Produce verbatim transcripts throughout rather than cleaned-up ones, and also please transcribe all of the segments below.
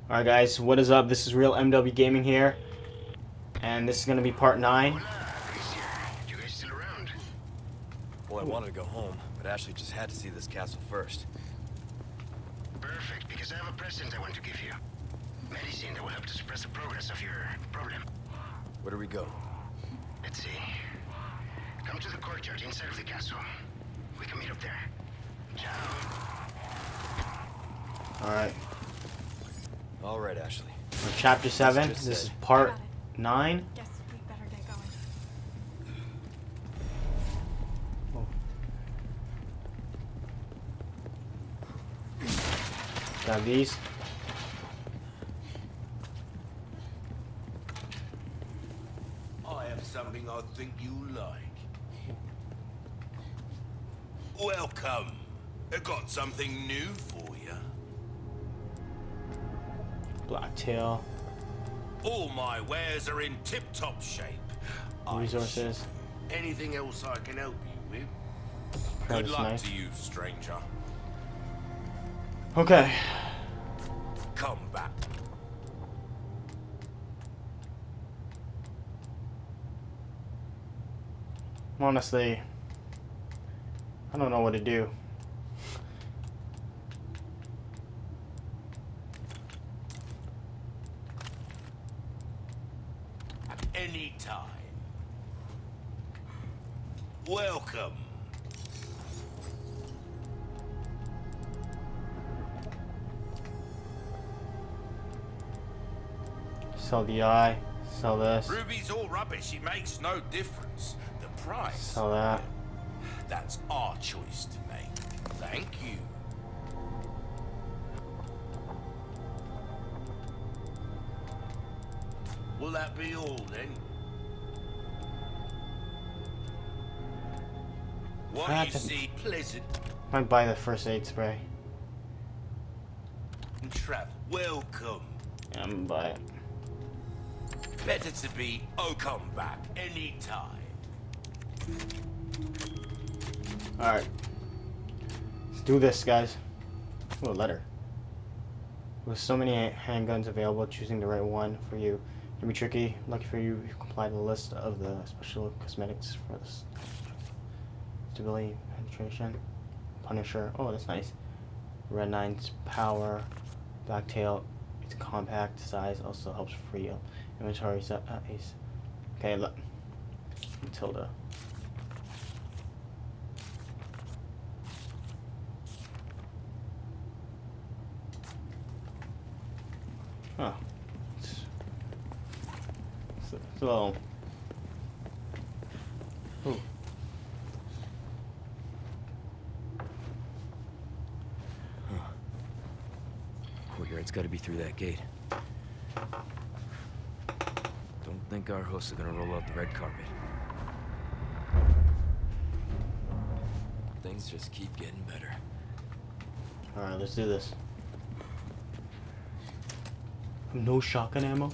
Alright guys, what is up? This is Real M W Gaming here, and this is going to be part nine. You guys still around? Well, I wanted to go home, but Ashley just had to see this castle first. Perfect, because I have a present I want to give you. Medicine that will help to suppress the progress of your problem. Where do we go? Let's see. Come to the courtyard inside of the castle. We can meet up there. Ciao. Alright, All right, Ashley. we're chapter seven. just This is said. part Got it. nine. Guess we better get going. Got these. I have something I think you like. Welcome. I got something new for you. Blacktail. All my wares are in tip-top shape. I Resources. Anything else I can help you with? That Good is luck nice. to you, stranger. Okay. Come back. Honestly, I don't know what to do. At any time. Welcome. Sell the eye. Sell this. Ruby's all rubbish. It makes no difference. The price. Sell that. That's our choice to make. Thank you. Will that be all then? What That you doesn't- see pleasant Might buy the first aid spray. and travel. Welcome. Yeah, I'm gonna buy it. Better to be oh come back anytime. Alright. Let's do this, guys. Ooh, a letter. With so many handguns available, choosing the right one for you can be tricky. Lucky for you, you comply to the list of the special cosmetics for this. Stability, penetration, Punisher. Oh, that's nice. Red Nine's power, Blacktail. Its compact size also helps free up inventory. Uh, ace. Okay, look. Matilda. Huh. It's, it's, it's a little. Ooh. Courtyard's got to be through that gate. Don't think our hosts are gonna roll out the red carpet. Things just keep getting better. Alright, let's do this. No shotgun ammo?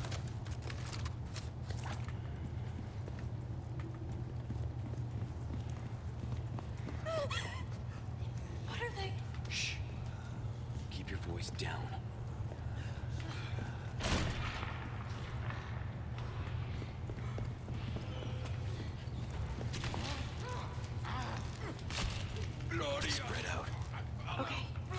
What are they? Shh. Keep your voice down. Spread out. Okay.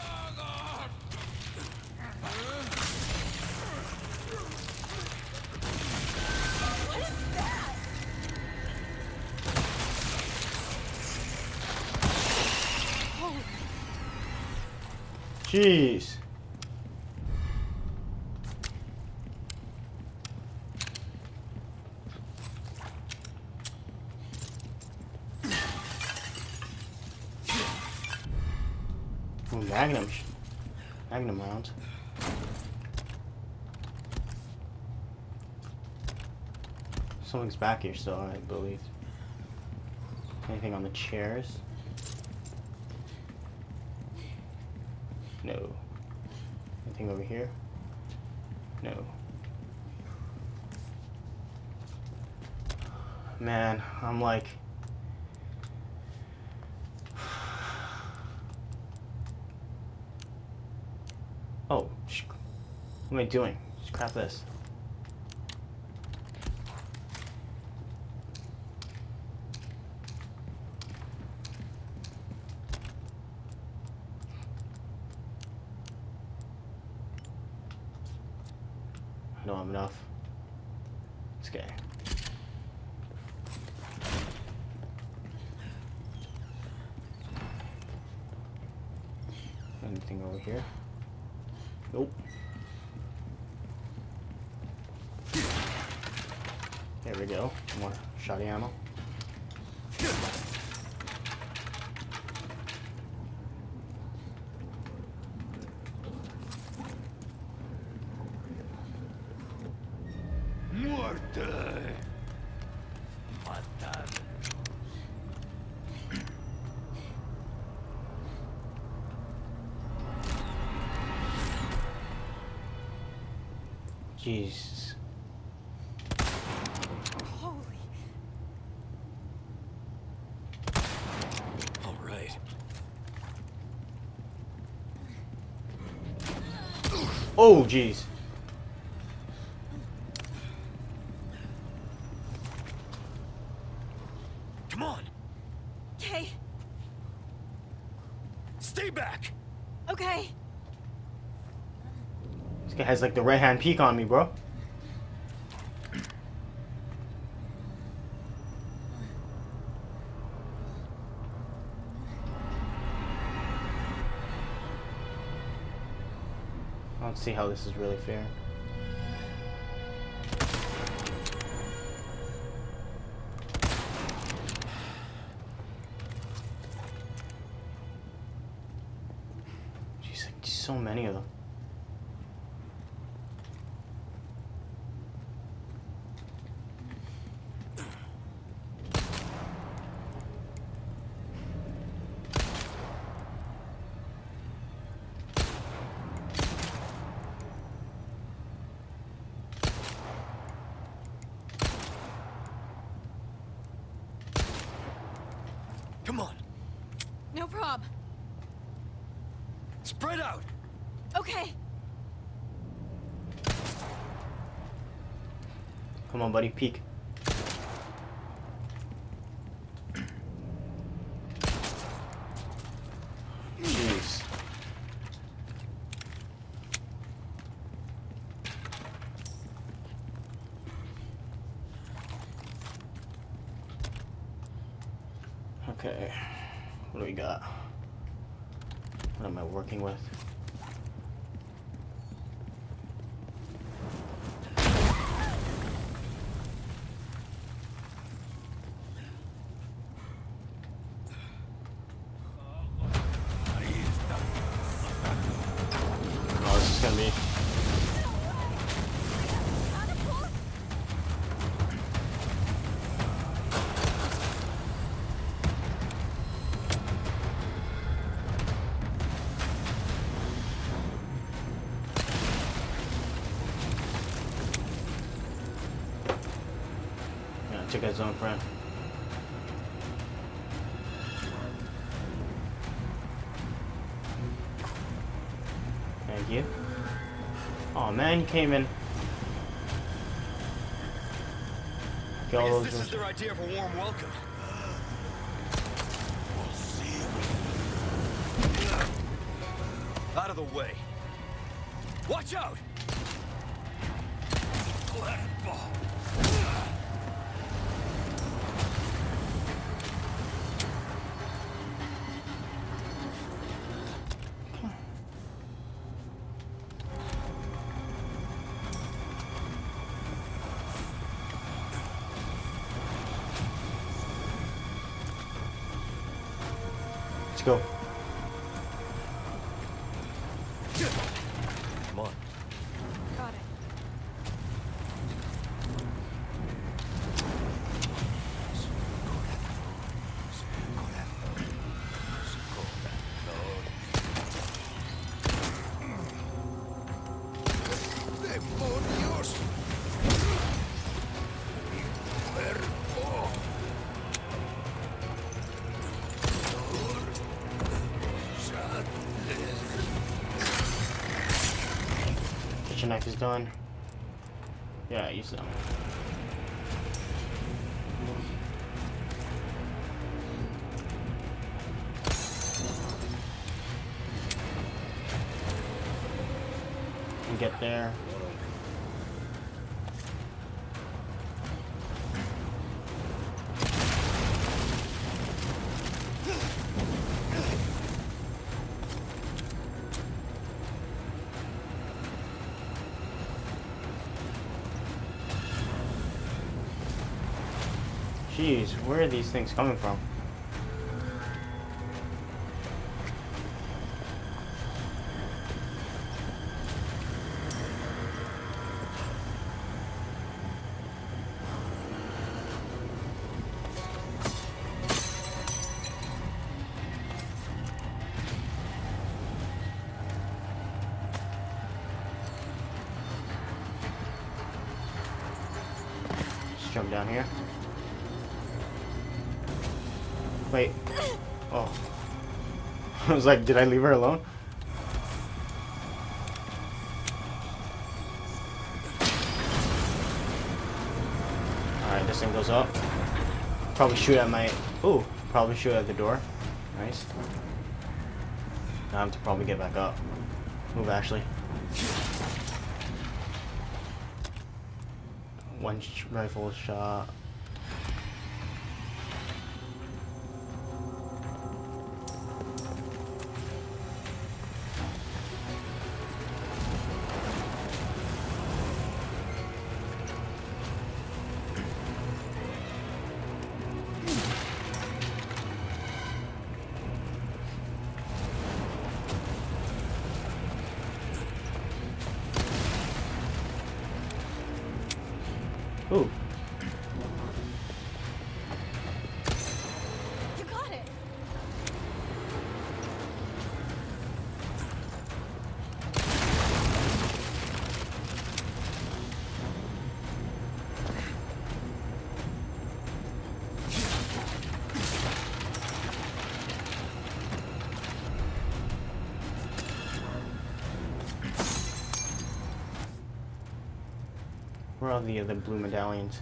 What is that? Holy. Jeez. Ooh, Magnum. sh- Magnum rounds. Something's back here still, I believe. Anything on the chairs? No. Anything over here? No. Man, I'm like... Oh, sh What am I doing? Just crap this. I don't have enough. It's okay. Anything over here? Nope. There we go. More shotty ammo. Muerte. Matar. Jesus. Holy. All right. Oh, jeez. Come on. Okay. Stay back. Okay. This guy has like the right hand peek on me, bro. I don't see how this is really fair. Jeez, like so many of them. Come on. No prob. Spread out. Okay. Come on, buddy, peek. Jeez. Okay, what do we got? What am I working with? Oh, this is gonna be. Yeah, check out zone friend. Thank you. Oh man, you came in. Get all I guess those this is rooms. their idea of a warm welcome. Out of the way. Watch out! Let's go. Come on. Got it. ¡Demonios! ¡Cuerpo! knife is done. Yeah, use them. And get there. Jeez, where are these things coming from? Just jump down here. Wait. Oh. I was like, did I leave her alone? Alright, this thing goes up. Probably shoot at my... Ooh, probably shoot at the door. Nice. Now I have to probably get back up. Move, Ashley. One sh rifle shot. Ooh. You got it. Where are the other blue medallions?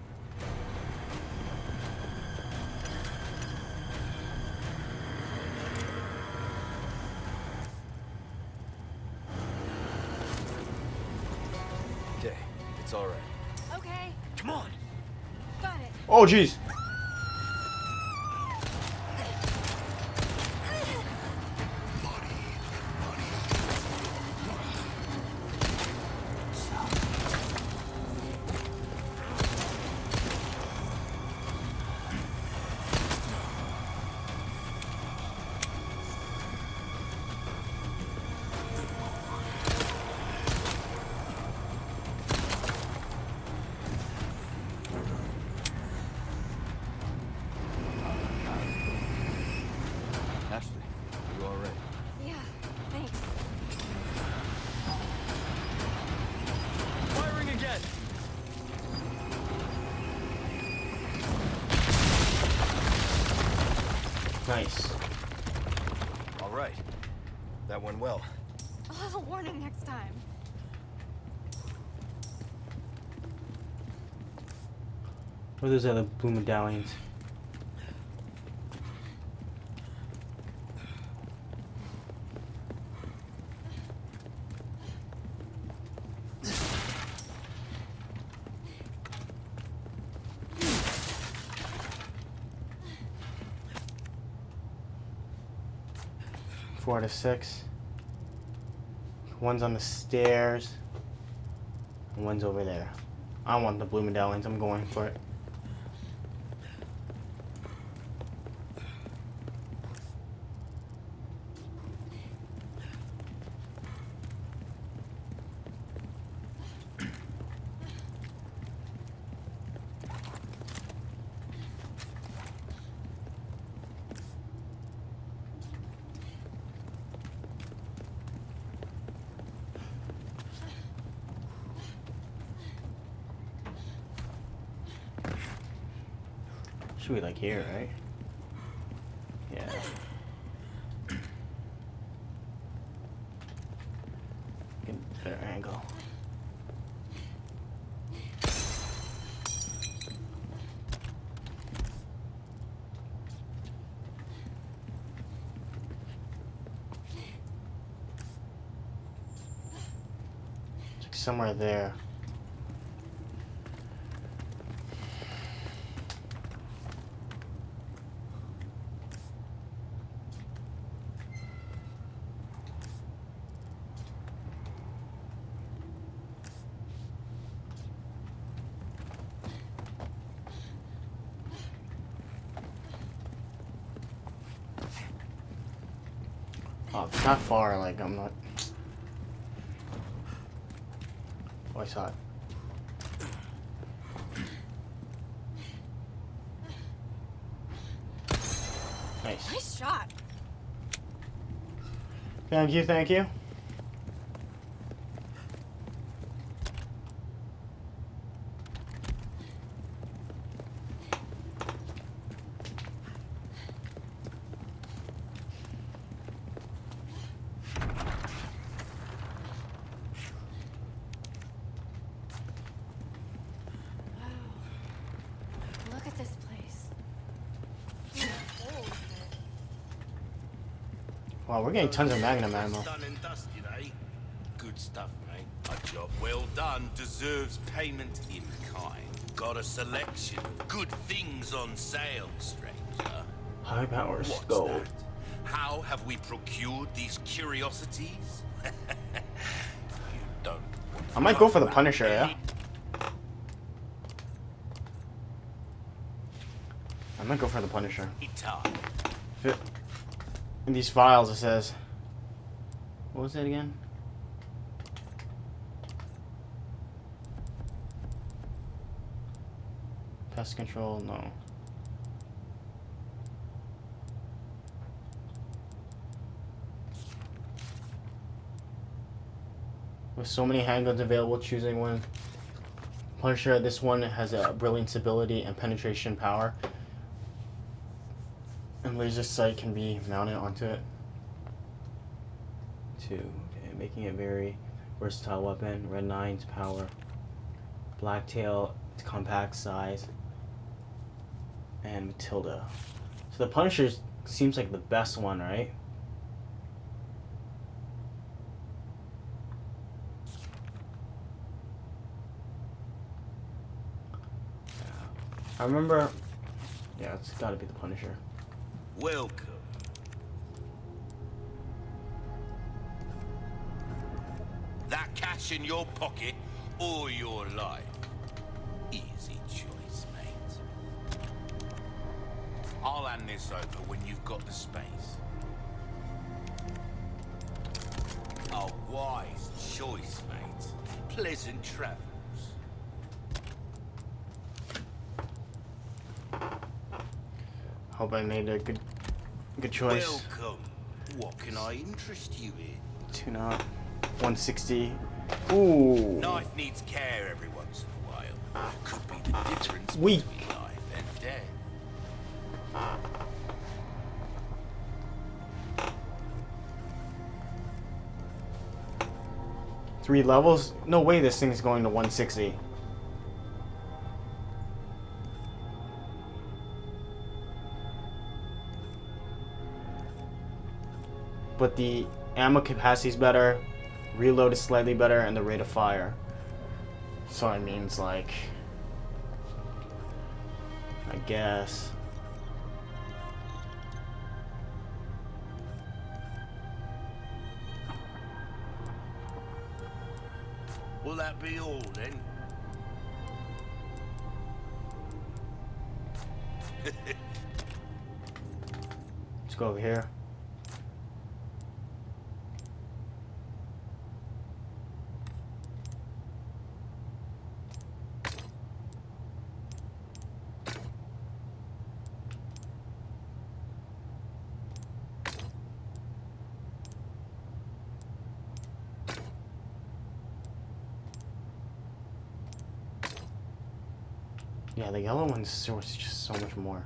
Okay, it's all right. Okay. Come on. Got it. Oh, jeez. Ashley, are you all right? Yeah, thanks. Firing again! Nice. All right. That went well. I'll have a warning next time. Where are those other blue medallions? Four out of six. One's on the stairs. And one's over there. I want the blue medallions. I'm going for it. Should be like here, right? Yeah. Get a better angle. somewhere there. Oh, it's not far, like, I'm not... Oh, I saw it. Nice. Nice shot. Thank you, thank you. Look at this place. Old. Wow, we're getting tons of Magnum ammo. Done and dusted, eh? Good stuff, mate. A job well done deserves payment in kind. Got a selection of good things on sale, stranger. High power What's scope. that? How have we procured these curiosities? You don't want to I might talk go for the about Punisher, yeah? any- I might go for the Punisher. Time. In these files it says... What was it again? Pest control, no. With so many handguns available, choosing one. Punisher, this one has a brilliant stability and penetration power. And laser sight can be mounted onto it. Two, okay, making it very versatile weapon. Red nine's power. Blacktail, its compact size. And Matilda. So the Punisher seems like the best one, right? I remember, yeah, it's gotta be the Punisher. Welcome. That cash in your pocket or your life? Easy choice, mate. I'll hand this over when you've got the space. A wise choice, mate. Pleasant travels. Hope I made a good, good choice. Welcome. What can I interest you in? Tune out. one sixty. Ooh. Knife needs care every once in a while. Could be the difference Weak. between life and death. Three levels? No way this thing's going to one sixty. But the ammo capacity is better, reload is slightly better, and the rate of fire. So it means, like, I guess. Will that be all then? Let's go over here. Yeah, the yellow one's worth just so much more.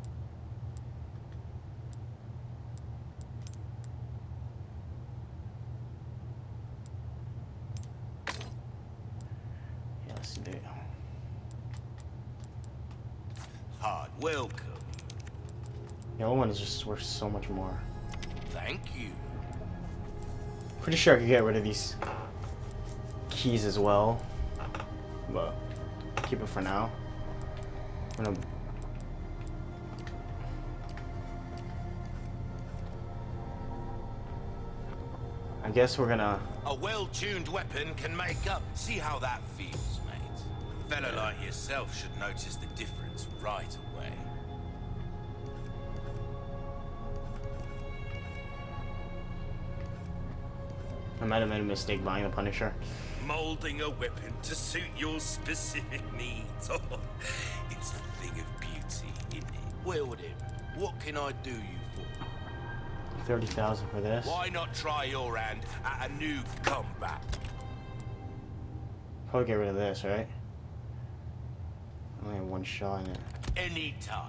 Yeah, let's do it. Hard welcome. Yellow one is just worth so much more. Thank you. Pretty sure I could get rid of these keys as well, but keep it for now. I'm gonna I guess we're gonna A well-tuned weapon can make up. See how that feels, mate. A fella like yourself should notice the difference right away. I might have made a mistake buying the Punisher. Molding a weapon to suit your specific needs. Oh, it's a thing of beauty, isn't it? Well then, what can I do you for? Thirty thousand for this. Why not try your hand at a new combat? Probably get rid of this, right? Only have one shot in it. Anytime.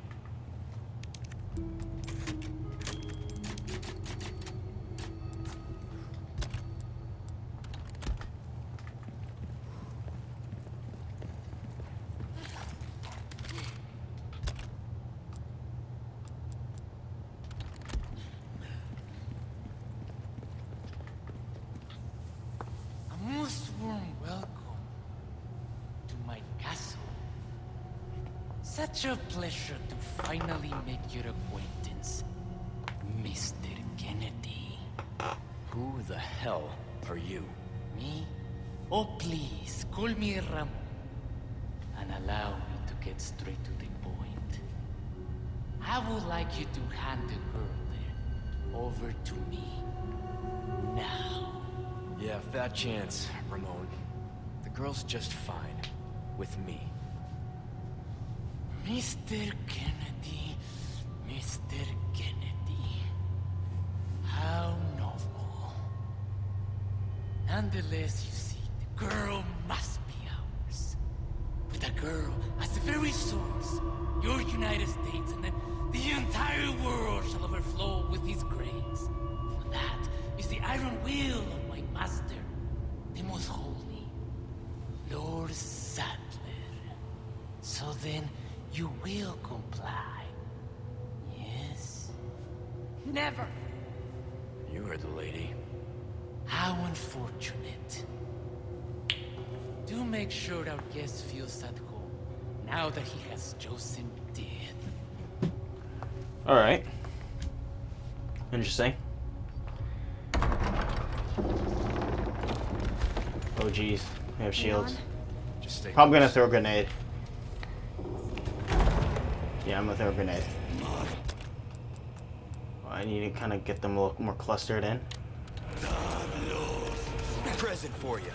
A most warm welcome to my castle. Such a pleasure to finally make your acquaintance, Mister Kennedy. Who the hell are you? Me? Oh, please, call me Ramon. And allow me to get straight to the point. I would like you to hand the girl there over to me. Now. Yeah, fat chance, Ramon. The girl's just fine. With me. Mister Kennedy, Mister Kennedy. How novel. Nonetheless, you see, the girl must be ours. But the girl has the very source, your United States, and then the entire world shall overflow with his grace. For that is the iron will of my master, the most holy, Lord Saddler. So then, you will comply. Yes? Never. You heard the lady. How unfortunate. Do make sure our guest feels at home, now that he has chosen death. Alright. Interesting. Oh geez, we have shields. Just stay Probably gonna close. throw a grenade. Yeah, I'm gonna throw a grenade. I need to kind of get them a little more clustered in. Present for you.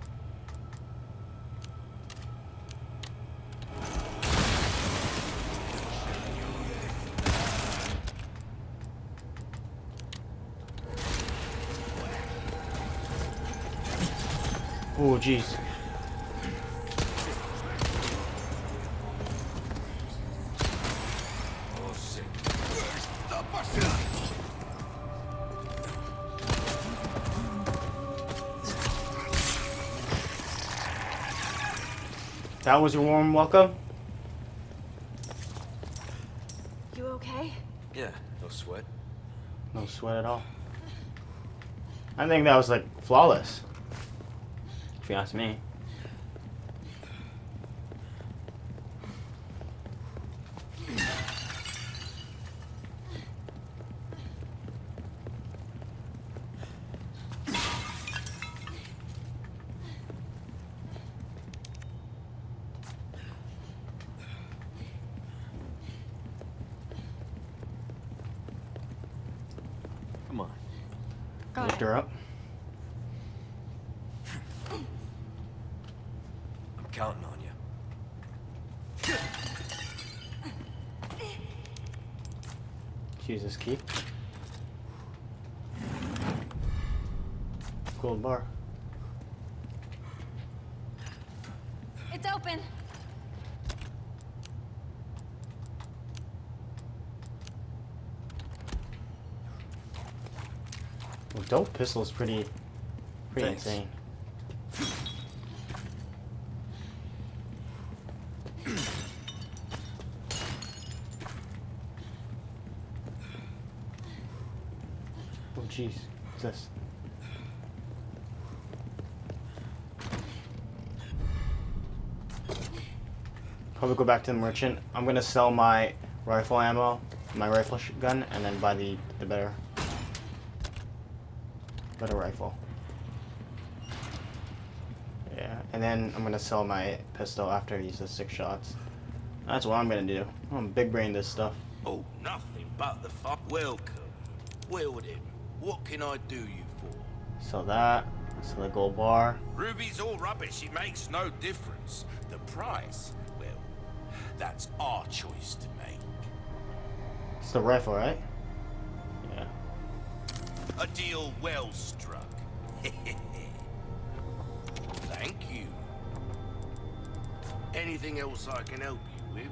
Oh jeez. That was your warm welcome? You okay? Yeah, no sweat. No sweat at all. I think that was like flawless, if you ask me. Come on. Got Lift it. her up. I'm counting on you. Use this key. Gold bar. It's open. Well, dope pistol is pretty, pretty Thanks. insane. Oh jeez, what's this? Probably go back to the merchant. I'm gonna sell my rifle ammo, my rifle sh gun, and then buy the the better better rifle. Yeah, and then I'm gonna sell my pistol after I use the six shots. That's what I'm gonna do. I'm gonna big brain this stuff. Oh, nothing but the fuck. Welcome. Wilden, what can I do you for? Sell that. Sell the gold bar. Ruby's all rubbish. It makes no difference. The price, well, that's our choice to make. It's the rifle, right? Yeah. A deal well struck. Thank you. Anything else I can help you with?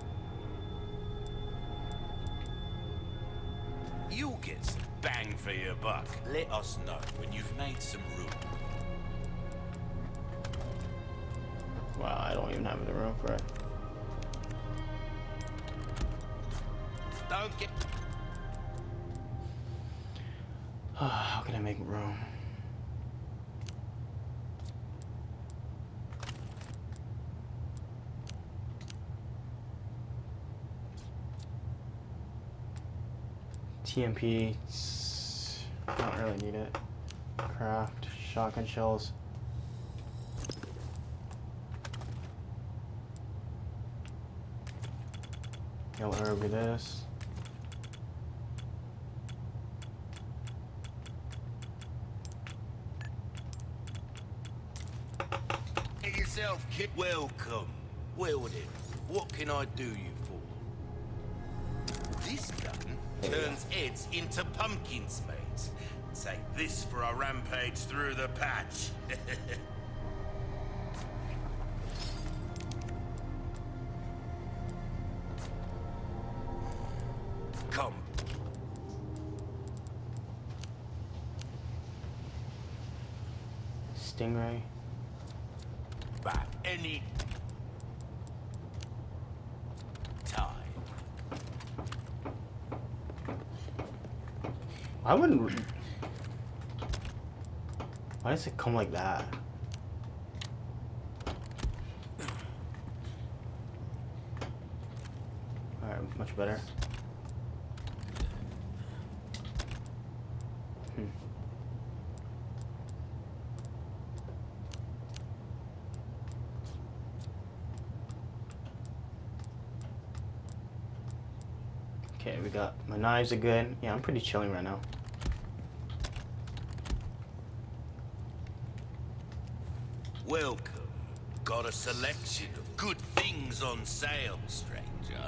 You'll get some bang for your buck. Let us know when you've made some room. Wow, I don't even have the room for it. Don't get... How can I make room? T M P, don't really need it. Craft, shotgun shells. Yellow herb with this. Get yourself kid. Welcome. Wilden, what can I do you for? This gun turns heads into pumpkins, mate. Take this for a rampage through the patch. Come. Stingray. Back any time. I wouldn't. Why does it come like that? Alright, much better. Hmm. Okay, we got my knives are good. Yeah, I'm pretty chilling right now. Welcome. Got a selection of good things on sale, stranger.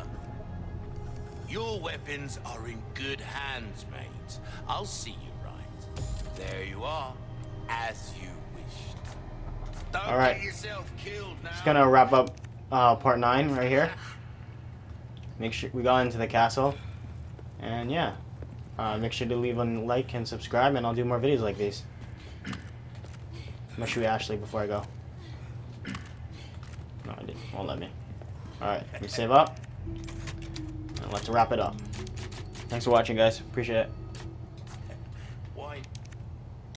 Your weapons are in good hands, mate. I'll see you right. There you are, as you wished. Don't All right. get yourself killed now. Just gonna wrap up uh, part nine right here. Make sure we got into the castle, and yeah, uh, make sure to leave a like and subscribe, and I'll do more videos like these. I'm gonna shoot Ashley before I go. No, I didn't. Won't let me. Alright, let me save up. And let's wrap it up. Thanks for watching, guys. Appreciate it.